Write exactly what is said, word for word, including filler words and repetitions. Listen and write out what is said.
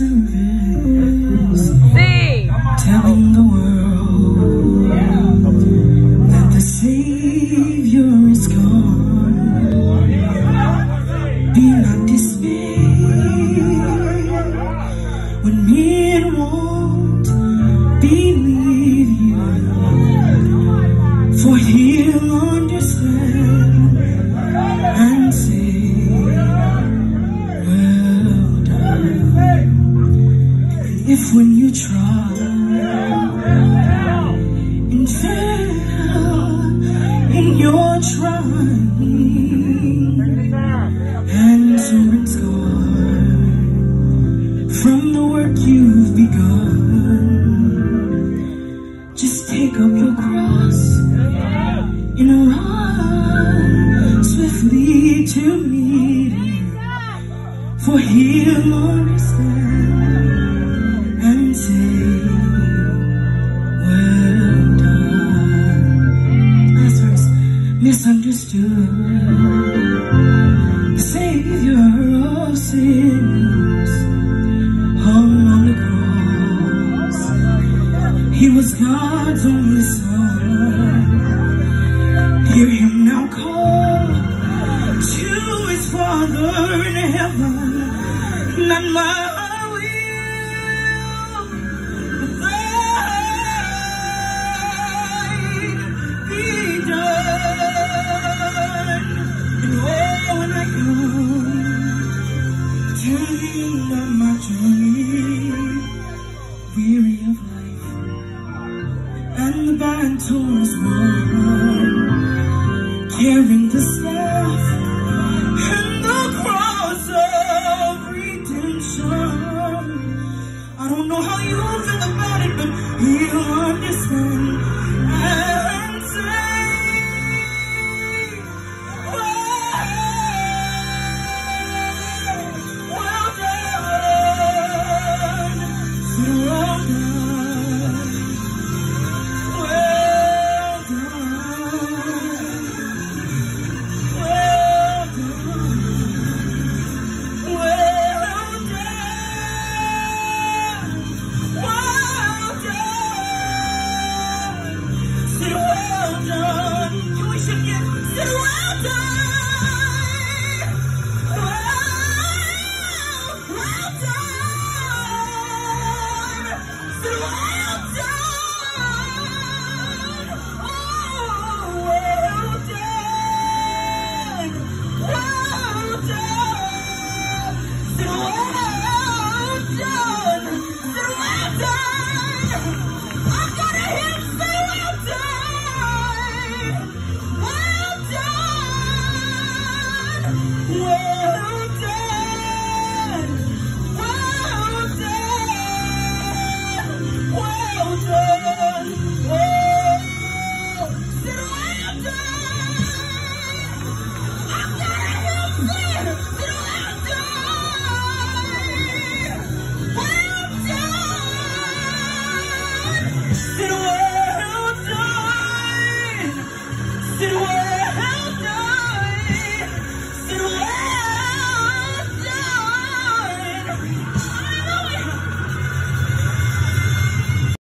service, telling the world that the Savior is gone. Be not dismayed when men won't believe you, for He'll understand and say, well done. And if when you try and fail in your trying, answer is gone from the work you've begun. Just take up your cross and run swiftly to meet Him, for He'll understand and say, well done. Last verse. Misunderstood, the Savior of sinners hung on the cross. He was God's only Son. Hear Him now call to His Father in heaven. Not my will, but Thine be done. And oh, when I come, turning on my journey, weary of life, and the battle is won, carrying the staff and the cross of redemption. I don't know how you feel about it, but He'll understand and say, well, well done, well done, well done. Can we should get say well done? Well, well done. Say well done. Oh, well done. Well done. Say well done. Say well done. I gotta hear him say well done. Well done. Well